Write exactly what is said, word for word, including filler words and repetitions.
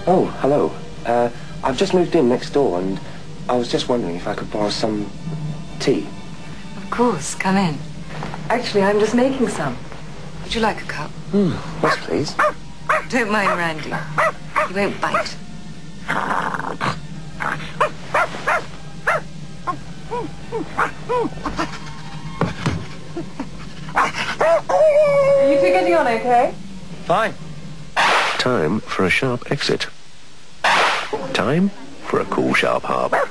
Oh, hello. Uh, I've just moved in next door and I was just wondering if I could borrow some tea. Of course, come in. Actually, I'm just making some. Would you like a cup? Hmm, yes, please. Don't mind Randy. He won't bite. Are you two getting on okay? Fine. Time for a sharp exit. Time for a cool, sharp harp.